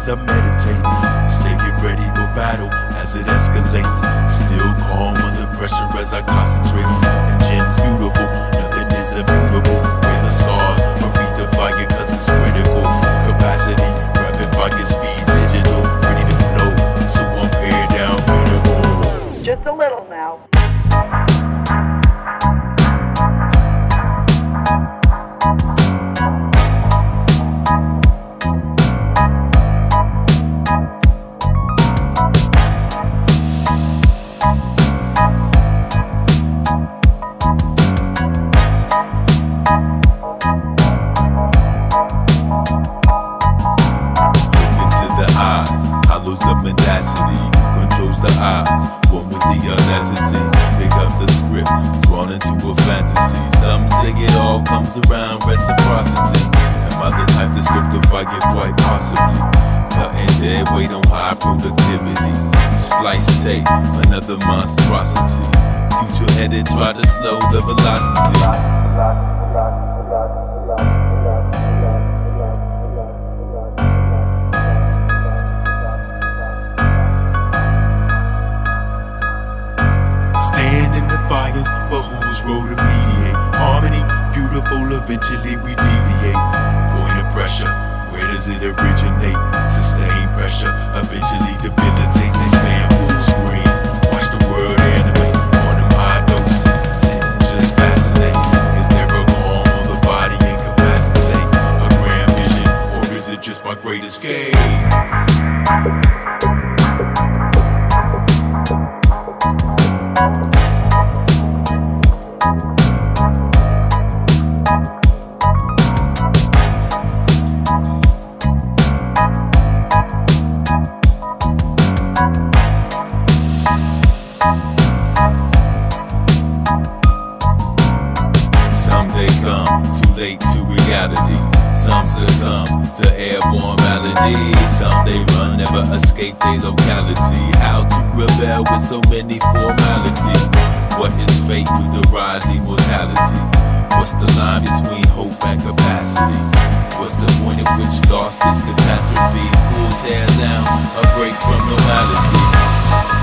as I meditate. Stay ready for battle as it escalates. Still calm under pressure as I concentrate. And gems beautiful, nothing is immutable. Where the stars are redefined cause it's critical. Capacity, rapid fire speed, digital, ready to flow. So I'm pared down, beautiful. Just a little now. Hollows of mendacity, controls the odds, one with the audacity. Pick up the script, drawn into a fantasy. Some say it all comes around reciprocity. Am I the type to script the fire? Quite possibly. Cutting dead weight on high productivity. Splice tape, another monstrosity. Future headed, try to slow the velocity. Stand in the fires, but whose role to mediate? Harmony, beautiful, eventually we deviate. Point of pressure, where does it originate? Sustained pressure, eventually debilitates. Expand full screen, watch the world animate. On them high doses, sitting just fascinate. Is there a calm on the body incapacitate? A grand vision, or is it just my great escape? Some they come too late to reality. Some succumb to airborne maladies. Some they run, never escape their locality. How to rebel with so many formalities? What is fate with the rise immortality? What's the line between hope and capacity? What's the point at which loss is catastrophe? Full tear down, a break from normality.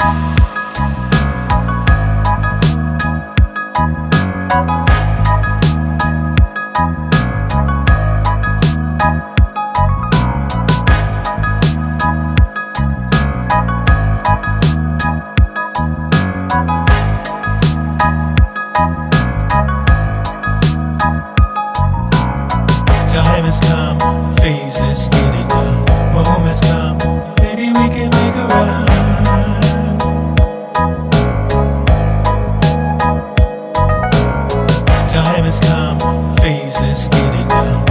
Time has come, phase, let's get it done. Moment's come, maybe we can make a run. Time has come, phase, let's get it done.